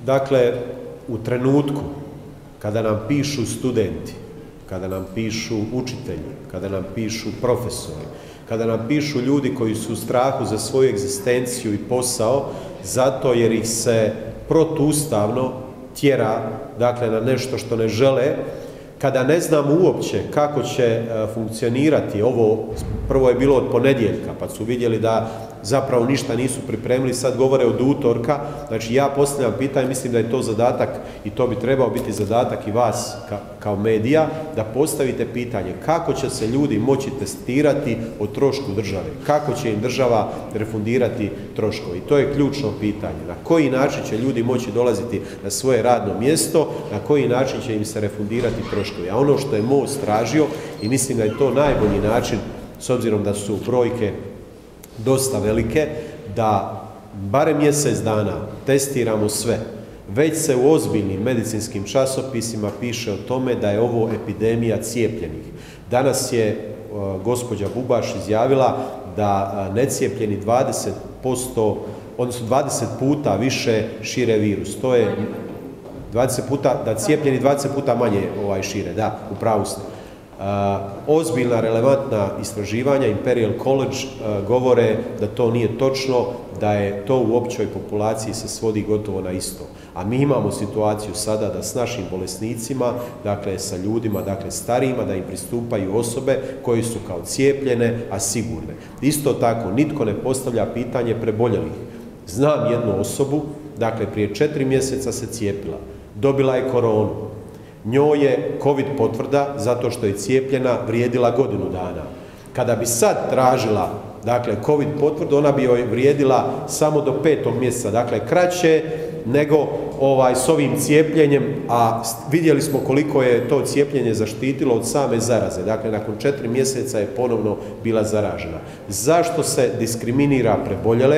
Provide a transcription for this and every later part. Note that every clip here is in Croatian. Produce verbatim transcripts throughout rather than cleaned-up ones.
Dakle, u trenutku kada nam pišu studenti, kada nam pišu učitelji, kada nam pišu profesori, kada nam pišu ljudi koji su u strahu za svoju egzistenciju i posao, zato jer ih se protuustavno tjera, dakle, na nešto što ne žele, kada ne znamo uopće kako će funkcionirati ovo, prvo je bilo od ponedjeljka, pa su vidjeli da zapravo ništa nisu pripremili, sad govore od utorka, znači ja postavljam pitanje, mislim da je to zadatak i to bi trebao biti zadatak i vas ka, kao medija, da postavite pitanje kako će se ljudi moći testirati o trošku države, kako će im država refundirati troškovi. I to je ključno pitanje, na koji način će ljudi moći dolaziti na svoje radno mjesto, na koji način će im se refundirati troškovi. A ono što je MOST tražio, i mislim da je to najbolji način, s obzirom da su brojke dosta velike, da barem mjesec dana testiramo sve. Već se u ozbiljnim medicinskim časopisima piše o tome da je ovo epidemija cijepljenih. Danas je uh, gospođa Bubaš izjavila da uh, necijepljeni dvadeset posto, odnosno dvadeset puta više šire virus. To je dvadeset puta, da cijepljeni dvadeset puta manje ovaj šire, da, u pravu ste. Uh, ozbiljna, relevantna istraživanja, Imperial College, uh, govore da to nije točno, da je to u općoj populaciji se svodi gotovo na isto. A mi imamo situaciju sada da s našim bolesnicima, dakle sa ljudima, dakle starijima, da im pristupaju osobe koje su kao cijepljene, a sigurne. Isto tako, nitko ne postavlja pitanje preboljelih. Znam jednu osobu, dakle prije četiri mjeseca se cijepila, dobila je koronu. Njoj je COVID potvrda, zato što je cijepljena, vrijedila godinu dana. Kada bi sad tražila, dakle, COVID potvrdu, ona bi joj vrijedila samo do petog mjeseca, dakle, kraće nego ovaj, s ovim cijepljenjem, a vidjeli smo koliko je to cijepljenje zaštitilo od same zaraze. Dakle, nakon četiri mjeseca je ponovno bila zaražena. Zašto se diskriminira preboljele?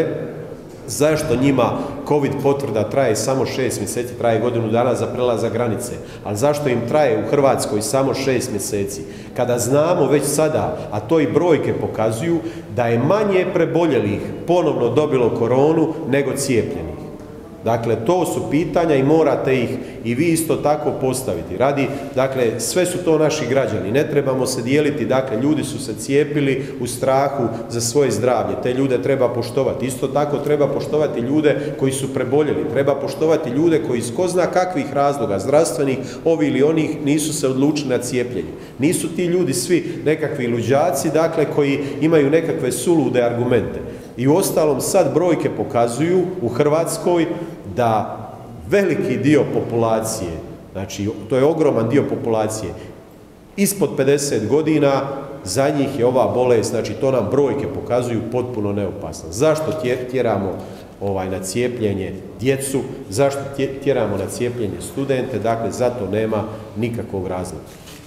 Zašto njima COVID potvrda traje samo šest mjeseci, traje godinu dana za prelazak granice, ali zašto im traje u Hrvatskoj samo šest mjeseci? Kada znamo već sada, a to i brojke pokazuju, da je manje preboljelih ponovno dobilo koronu nego cijepljenih. Dakle, to su pitanja i morate ih i vi isto tako postaviti. Radi, dakle, sve su to naši građani, ne trebamo se dijeliti, dakle, ljudi su se cijepili u strahu za svoje zdravlje, te ljude treba poštovati. Isto tako treba poštovati ljude koji su preboljeli, treba poštovati ljude koji iz ko zna kakvih razloga, zdravstvenih, ovi ili onih, nisu se odlučili na cijepljenje. Nisu ti ljudi svi nekakvi luđaci, dakle, koji imaju nekakve sulude argumente. I uostalom sad brojke pokazuju u Hrvatskoj da veliki dio populacije, znači to je ogroman dio populacije, ispod pedeset godina, za njih je ova bolest, znači to nam brojke pokazuju, potpuno neopasna. Zašto tjeramo ovaj, na cijepljenje djecu, zašto tjeramo na cijepljenje studente? Dakle, zato nema nikakvog razloga.